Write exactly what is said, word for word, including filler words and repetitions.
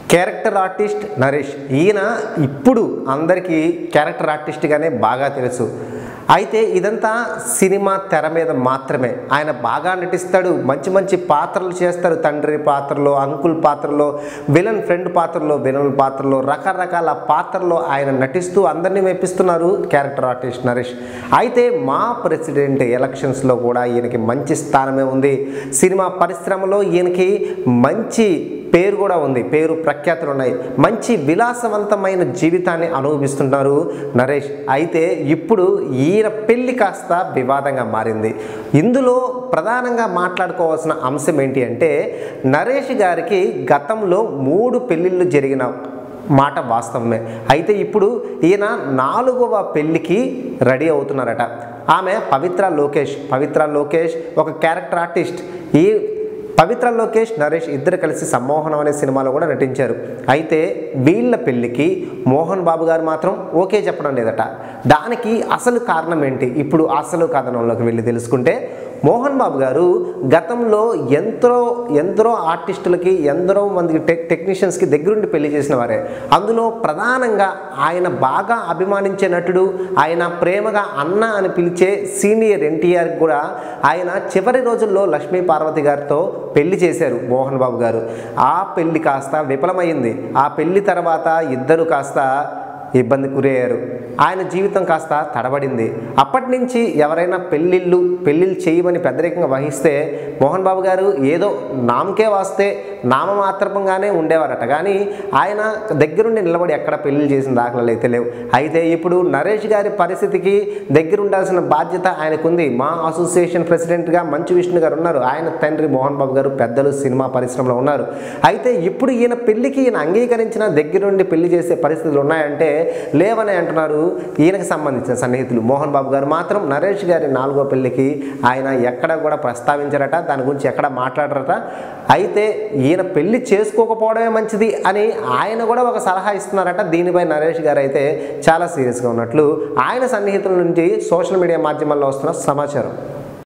Character artist Naresh. ఈయన ఇప్పుడు అందరికీ క్యారెక్టర్ ఆర్టిస్ట్గానే బాగా తెలుసు. అయితే ఇదంతా సినిమా తెర మీద మాత్రమే. ఆయన బాగా నటిస్తాడు, మంచి మంచి పాత్రలు చేస్తారు. తండ్రి పాత్రలో, అంకుల్ పాత్రలో, విలన్ ఫ్రెండ్ పాత్రలో, విలన్ పాత్రలో, రకరకాల పాత్రలో ఆయన నటిస్తూ అందరినీ మెప్పిస్తున్నారు క్యారెక్టర్ ఆర్టిస్ట్ నరేష్. అయితే మా ప్రెసిడెంట్ ఎలక్షన్స్లో కూడా ఈయనకి మంచి స్థానమే ఉంది. సినిమా పరిశ్రమలో ఈయనకి మంచి పేరు కూడా ఉంది, పేరు ప్రఖ్యాతులు ఉన్నాయి. మంచి విలాసవంతమైన జీవితాన్ని అనుభవిస్తున్నారు నరేష్. అయితే ఇప్పుడు ఈయన పెళ్లి కాస్త వివాదంగా మారింది. ఇందులో ప్రధానంగా మాట్లాడుకోవాల్సిన అంశం ఏంటి అంటే, నరేష్ గారికి గతంలో మూడు పెళ్ళిళ్ళు జరిగిన మాట వాస్తవమే. అయితే ఇప్పుడు ఈయన నాలుగవ పెళ్ళికి రెడీ అవుతున్నారట. ఆమె పవిత్ర లోకేష్. పవిత్ర లోకేష్ ఒక క్యారెక్టర్ ఆర్టిస్ట్. ఈ పవిత్ర లోకేష్, నరేష్ ఇద్దరు కలిసి సమ్మోహనం అనే సినిమాలో కూడా నటించారు. అయితే వీళ్ళ పెళ్ళికి మోహన్ బాబు గారు మాత్రం ఓకే చెప్పడం లేదట. దానికి అసలు కారణం ఏంటి? ఇప్పుడు అసలు కథనంలోకి వెళ్ళి తెలుసుకుంటే, మోహన్ బాబు గారు గతంలో ఎంతో ఎందరో ఆర్టిస్టులకి, ఎందరో మందికి టెక్ టెక్నీషియన్స్కి దగ్గరుండి పెళ్లి చేసిన వారే. అందులో ప్రధానంగా ఆయన బాగా అభిమానించే నటుడు, ఆయన ప్రేమగా అన్న అని పిలిచే సీనియర్ ఎన్టీఆర్ కూడా ఆయన చివరి రోజుల్లో లక్ష్మీ పార్వతి గారితో పెళ్లి చేశారు మోహన్ బాబు గారు. ఆ పెళ్లి కాస్త విఫలమైంది. ఆ పెళ్లి తర్వాత ఇద్దరు కాస్త ఇబ్బంది గురయ్యారు. ఆయన జీవితం కాస్త తడబడింది. అప్పటి నుంచి ఎవరైనా పెళ్ళిళ్ళు పెళ్ళిళ్ళు చేయమని పెద్దరికంగా వహిస్తే మోహన్ బాబు గారు ఏదో నామకే వాస్తే నామమాత్రకంగానే ఉండేవారట. కానీ ఆయన దగ్గరుండి నిలబడి ఎక్కడ పెళ్ళిళ్ళు చేసిన దాఖలాలు అయితే లేవు. అయితే ఇప్పుడు నరేష్ గారి పరిస్థితికి దగ్గర ఉండాల్సిన బాధ్యత ఆయనకుంది. మా అసోసియేషన్ ప్రెసిడెంట్గా మంచు విష్ణు గారు ఉన్నారు. ఆయన తండ్రి మోహన్ బాబు గారు పెద్దలు సినిమా పరిశ్రమలో ఉన్నారు. అయితే ఇప్పుడు ఈయన పెళ్లికి ఈయన అంగీకరించిన దగ్గరుండి పెళ్లి చేసే పరిస్థితులు ఉన్నాయంటే లేవని అంటున్నారు ఈయనకు సంబంధించిన సన్నిహితులు. మోహన్ బాబు గారు మాత్రం నరేష్ గారి నాలుగో పెళ్లికి ఆయన ఎక్కడ కూడా ప్రస్తావించారట, దాని గురించి ఎక్కడ మాట్లాడరట. అయితే ఈయన పెళ్లి చేసుకోకపోవడమే మంచిది అని ఆయన కూడా ఒక సలహా ఇస్తున్నారట. దీనిపై నరేష్ గారు అయితే చాలా సీరియస్గా ఉన్నట్లు ఆయన సన్నిహితుల నుంచి సోషల్ మీడియా మాధ్యమాల్లో వస్తున్న సమాచారం.